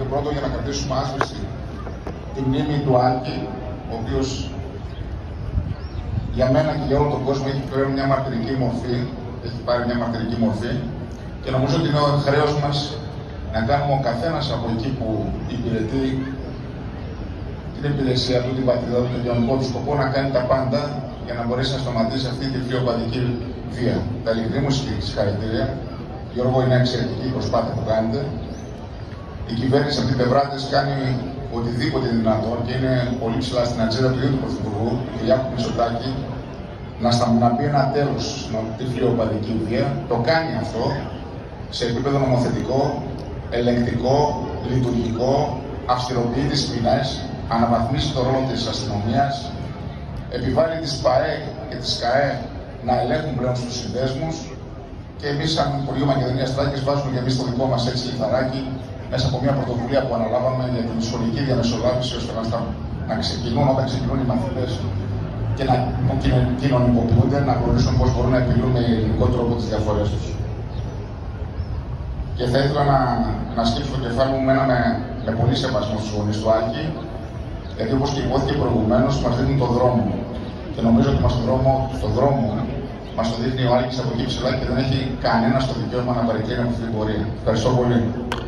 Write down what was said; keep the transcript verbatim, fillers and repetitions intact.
Πρώτον, για να κρατήσουμε άσβεστη τη μνήμη του Άλκη, ο οποίος για μένα και για όλο τον κόσμο έχει πλέον μια μαρτυρική μορφή, έχει πάρει μια μαρτυρική μορφή και νομίζω ότι είναι ο χρέος μας να κάνουμε ο καθένας από εκεί που υπηρετεί την υπηρεσία του, την πατρίδα του, τον κοινωνικό του σκοπό, να κάνει τα πάντα για να μπορέσει να σταματήσει αυτή τη φιλοπατική βία. Τα ειλικρινή μου συγχαρητήρια. Γιώργο, είναι εξαιρετική η προσπάθεια που κάνετε. Η κυβέρνηση από την πλευρά της κάνει οτιδήποτε δυνατόν και είναι πολύ ψηλά στην ατζέντα του ίδιου του Πρωθυπουργού, του Κυριάκου Μητσοτάκη, να, στα, να μπει ένα τέλος στη φιλοπατική βία. Το κάνει αυτό σε επίπεδο νομοθετικό, ελεγκτικό, λειτουργικό, αυστηροποιεί τις ποινές, αναβαθμίσει το ρόλο της αστυνομίας, επιβάλλει τις ΠΑΕ και τις ΚΑΕ να ελέγχουν πλέον στους συνδέσμους και εμείς, σαν Υπουργείο Μακεδονίας Θράκης, βάζουμε και εμείς το δικό μας έτσι λιθαράκι μέσα από μια πρωτοβουλία που αναλάβαμε για την σχολική διαμεσολάβηση, ώστε να, να ξεκινούν όταν ξεκινούν οι μαθητές και να κοινωνικοποιούνται, να γνωρίσουν πώς μπορούν να επιλύουν με ειρηνικό τρόπο τις διαφορές τους. Και θα ήθελα να, να σκύψω το κεφάλι μου με, ένα, με, με πολύ σεβασμό στους γονείς του Άλκη, γιατί όπως και υπόθηκε προηγουμένως, μας δίνουν τον δρόμο. Και νομίζω ότι μας τον δρόμο, το δρόμο μας το δείχνει ο Άλκης από εκεί ψηλά και δεν έχει κανένα το δικαίωμα να παρεκκλίνει από αυτή την πορεία. Ευχαριστώ πολύ.